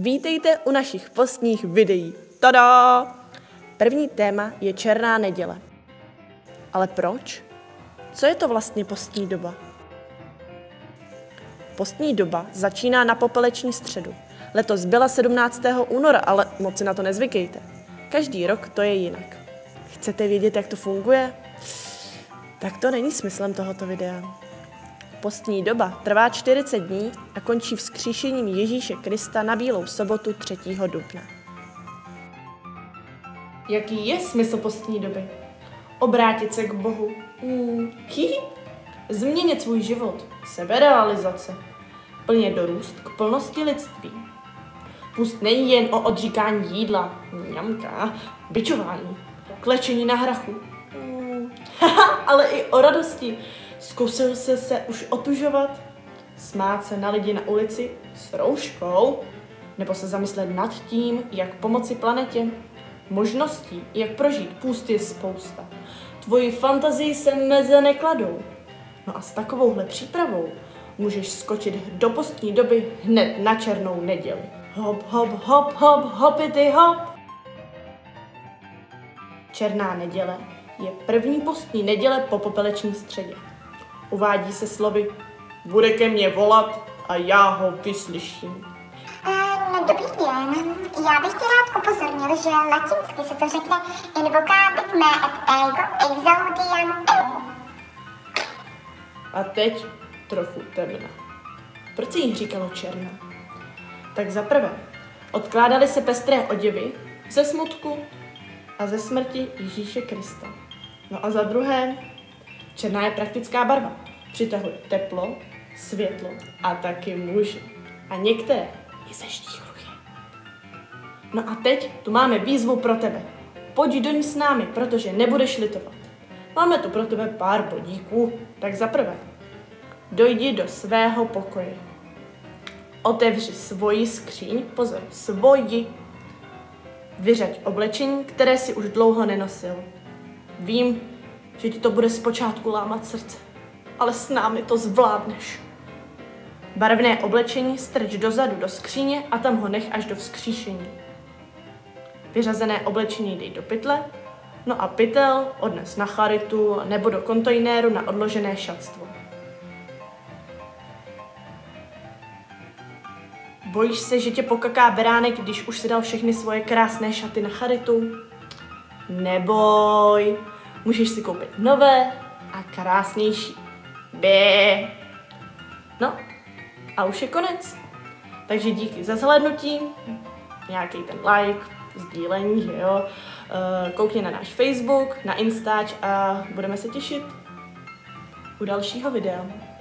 Vítejte u našich postních videí. Tada! První téma je Černá neděle. Ale proč? Co je to vlastně postní doba? Postní doba začíná na popeleční středu. Letos byla 17. února, ale moc si na to nezvykejte. Každý rok to je jinak. Chcete vědět, jak to funguje? Tak to není smyslem tohoto videa. Postní doba trvá 40 dní a končí vzkříšením Ježíše Krista na Bílou sobotu 3. dubna. Jaký je smysl postní doby? Obrátit se k Bohu. Změnit svůj život. Seberealizace. Plně dorůst k plnosti lidství. Půst není jen o odříkání jídla, mňamka, bičování, klečení na hrachu. Ale i o radosti. Zkusil jsi se už otužovat? Smát se na lidi na ulici s rouškou? Nebo se zamyslet nad tím, jak pomoci planetě? Možností, jak prožít půst, je spousta. Tvoji fantazii se meze nekladou. No a s takovouhle přípravou můžeš skočit do postní doby hned na Černou neděli. Hop, hop, hop, hop, hopity hop. Černá neděle je první postní neděle po popeleční středě. Uvádí se slovy: bude ke mně volat a já ho vyslyším. Dobrý den, já bych tě rád upozornil, že latinsky se to řekne invocabit me et ego exaudiam eum. A teď trochu temna. Proč se jí říkalo černá? Tak za prvé, odkládaly se pestré oděvy ze smutku a ze smrti Ježíše Krista. No a za druhé, černá je praktická barva. Přitahuje teplo, světlo a taky muže. A některé i ze štíhluchy. No a teď tu máme výzvu pro tebe. Pojď do ní s námi, protože nebudeš litovat. Máme tu pro tebe pár bodíků. Tak za prvé, dojdi do svého pokoje. Otevři svoji skříň, pozor, svoji. Vyřaď oblečení, které si už dlouho nenosil. Vím, že ti to bude zpočátku lámat srdce, ale s námi to zvládneš. Barevné oblečení strč dozadu do skříně a tam ho nech až do vzkříšení. Vyřazené oblečení dej do pytle, no a pytel odnes na charitu nebo do kontejneru na odložené šatstvo. Bojíš se, že tě pokaká beránek, když už si dal všechny svoje krásné šaty na charitu? Neboj, můžeš si koupit nové a krásnější. Bé. No a už je konec. Takže díky za zhlédnutí, nějaký ten like, sdílení, že jo. Koukni na náš Facebook, na Instač a budeme se těšit u dalšího videa.